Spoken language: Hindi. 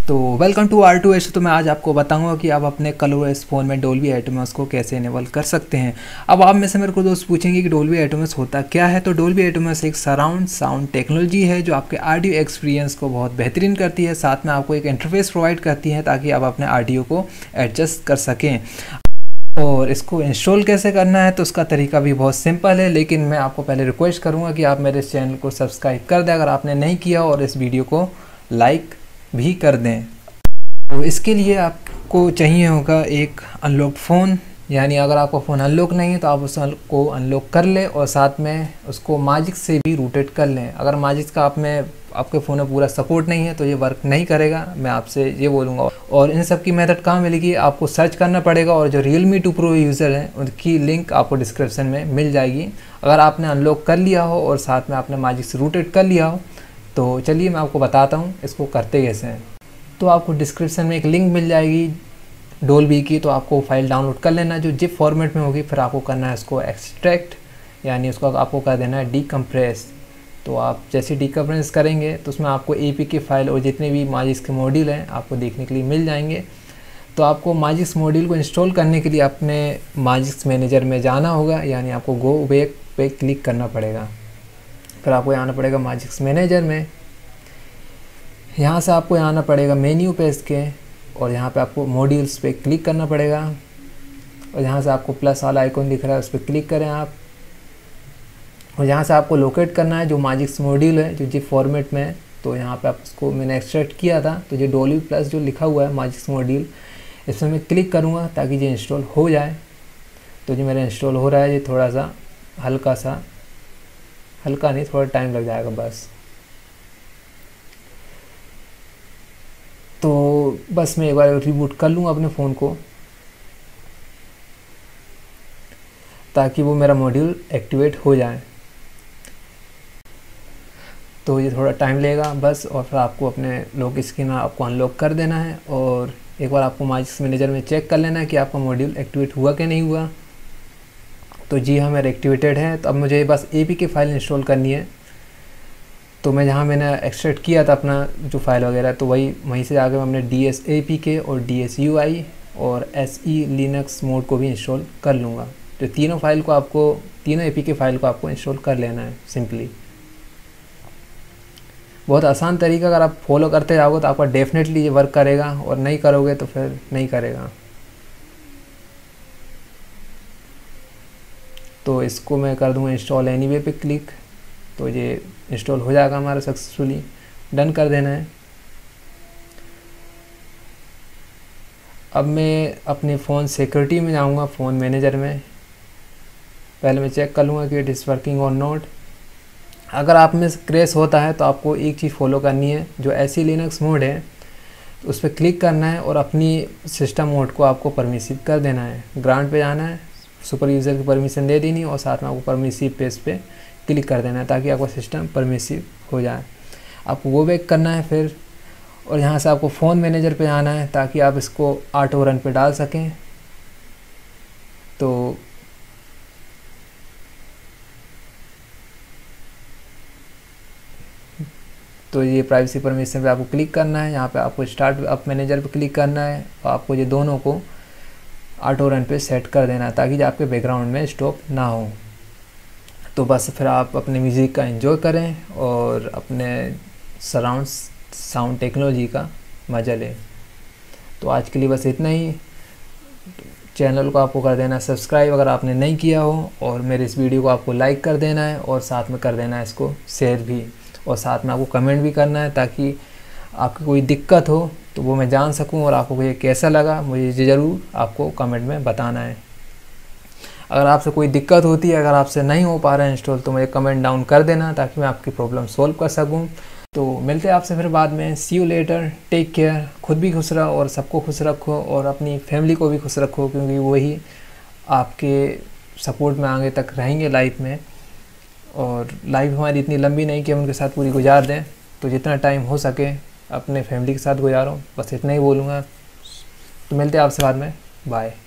तो वेलकम टू R2S। तो मैं आज आपको बताऊंगा कि आप अपने ColorOS फ़ोन में डोल्बी एटमॉस को कैसे इनेबल कर सकते हैं। अब आप में से मेरे को दोस्त पूछेंगे कि डोल्बी एटमॉस होता क्या है। तो डोल्बी एटमॉस एक सराउंड साउंड टेक्नोलॉजी है जो आपके ऑडियो एक्सपीरियंस को बहुत बेहतरीन करती है, साथ में आपको एक इंटरफेस प्रोवाइड करती है ताकि आप अपने ऑडियो को एडजस्ट कर सकें। और इसको इंस्टॉल कैसे करना है तो उसका तरीका भी बहुत सिंपल है, लेकिन मैं आपको पहले रिक्वेस्ट करूँगा कि आप मेरे इस चैनल को सब्सक्राइब कर दें अगर आपने नहीं किया, और इस वीडियो को लाइक भी कर दें। तो इसके लिए आपको चाहिए होगा एक अनलॉक फ़ोन, यानी अगर आपका फ़ोन अनलॉक नहीं है तो आप उसको अनलॉक कर लें और साथ में उसको माजिक से भी रूटेड कर लें। अगर माजिक का आपके फ़ोन में पूरा सपोर्ट नहीं है तो ये वर्क नहीं करेगा, मैं आपसे ये बोलूँगा। और इन सब की मेथड कहाँ मिलेगी, आपको सर्च करना पड़ेगा, और जो Realme 2 Pro यूज़र हैं उनकी लिंक आपको डिस्क्रिप्शन में मिल जाएगी। अगर आपने अनलॉक कर लिया हो और साथ में आपने माजिक से रूटेड कर लिया हो तो चलिए मैं आपको बताता हूँ इसको करते कैसे हैं। तो आपको डिस्क्रिप्शन में एक लिंक मिल जाएगी डोल्बी की, तो आपको फाइल डाउनलोड कर लेना जो जिप फॉर्मेट में होगी। फिर आपको करना है इसको एक्सट्रैक्ट, यानी उसको आपको कर देना है डीकम्प्रेस। तो आप जैसे डीकम्प्रेस करेंगे तो उसमें आपको APK फाइल और जितने भी माजिक के मॉड्यूल हैं आपको देखने के लिए मिल जाएंगे। तो आपको माजिक मॉड्यूल को इंस्टॉल करने के लिए अपने माजिक मैनेजर में जाना होगा, यानी आपको गो बैक पे क्लिक करना पड़ेगा। फिर आपको आना पड़ेगा माजिक मैनेजर में। यहाँ से आपको आना पड़ेगा मेन्यू पे इसके, और यहाँ पे आपको मॉड्यूल्स पे क्लिक करना पड़ेगा, और यहाँ से आपको प्लस वाला आइकॉन दिख रहा है उस पर क्लिक करें आप। और यहाँ से आपको लोकेट करना है जो माजिक मॉड्यूल है जो जिप फॉर्मेट में है। तो यहाँ पे आप उसको मैंने एक्सट्रैक्ट किया था, तो ये डोल्बी प्लस जो लिखा हुआ है माजिक मॉड्यूल, इसमें मैं क्लिक करूँगा ताकि ये इंस्टॉल हो जाए। तो ये मेरा इंस्टॉल हो रहा है, ये थोड़ा सा हल्का नहीं, थोड़ा टाइम लग जाएगा बस। तो बस मैं एक बार रिबूट कर लूँगा अपने फ़ोन को ताकि वो मेरा मॉड्यूल एक्टिवेट हो जाए। तो ये थोड़ा टाइम लेगा बस, और फिर आपको अपने लॉक स्क्रीन आपको अनलॉक कर देना है, और एक बार आपको माजिक मैनेजर में चेक कर लेना है कि आपका मॉड्यूल एक्टिवेट हुआ कि नहीं हुआ। तो जी हाँ, मेरा एक्टिवेटेड है। तो अब मुझे बस APK फाइल इंस्टॉल करनी है। तो मैं जहाँ मैंने एक्सट्रैक्ट किया था अपना जो फाइल वगैरह, तो वहीं से आगे हमने DSAPK और DSUI और SE लिनक्स मोड को भी इंस्टॉल कर लूँगा। तो तीनों APK फाइल को आपको इंस्टॉल कर लेना है सिंपली। बहुत आसान तरीका, अगर आप फॉलो करते जाओगे तो आपका डेफिनेटली ये वर्क करेगा, और नहीं करोगे तो फिर नहीं करेगा। तो इसको मैं कर दूँगा इंस्टॉल एनीवे पे क्लिक, तो ये इंस्टॉल हो जाएगा हमारा सक्सेसफुली। डन कर देना है। अब मैं अपने फ़ोन सिक्योरिटी में जाऊंगा, फ़ोन मैनेजर में। पहले मैं चेक कर लूँगा कि इट इज़ वर्किंग और नॉट। अगर आप में क्रैश होता है तो आपको एक चीज़ फॉलो करनी है, जो SE लिनक्स मोड है तो उस पर क्लिक करना है और अपनी सिस्टम मोड को आपको परमिसिव कर देना है। ग्रांट पे जाना है, सुपर यूज़र की परमिशन दे देनी, और साथ में आपको परमिसिव पेज पे क्लिक कर देना है ताकि आपका सिस्टम परमिसिव हो जाए। आपको गो बैक करना है फिर, और यहाँ से आपको फ़ोन मैनेजर पे आना है ताकि आप इसको ऑटो रन पे डाल सकें। तो ये प्राइवेसी परमिशन पे आपको क्लिक करना है। यहाँ पे आपको स्टार्ट अप मैनेजर पे क्लिक करना है, और आपको ये दोनों को ऑटो रन पे सेट कर देना है ताकि आपके बैकग्राउंड में स्टॉप ना हो। तो बस फिर आप अपने म्यूज़िक का एंजॉय करें और अपने सराउंड साउंड टेक्नोलॉजी का मज़ा लें। तो आज के लिए बस इतना ही। चैनल को आपको कर देना सब्सक्राइब अगर आपने नहीं किया हो, और मेरे इस वीडियो को आपको लाइक कर देना है, और साथ में कर देना है इसको शेयर भी, और साथ में आपको कमेंट भी करना है ताकि आपकी कोई दिक्कत हो तो वो मैं जान सकूं, और आपको ये कैसा लगा मुझे ज़रूर आपको कमेंट में बताना है। अगर आपसे कोई दिक्कत होती है, अगर आपसे नहीं हो पा रहा है इंस्टॉल, तो मुझे कमेंट डाउन कर देना ताकि मैं आपकी प्रॉब्लम सॉल्व कर सकूं। तो मिलते हैं आपसे फिर बाद में। See you later, take care. खुद भी खुश रहो और सबको खुश रखो, और अपनी फैमिली को भी खुश रखो, क्योंकि वही आपके सपोर्ट में आगे तक रहेंगे लाइफ में। और लाइफ हमारी इतनी लंबी नहीं कि हम उनके साथ पूरी गुजार दें, तो जितना टाइम हो सके अपने फैमिली के साथ गुजारो, बस इतना ही बोलूँगा। तो मिलते हैं आपसे बाद में। बाय।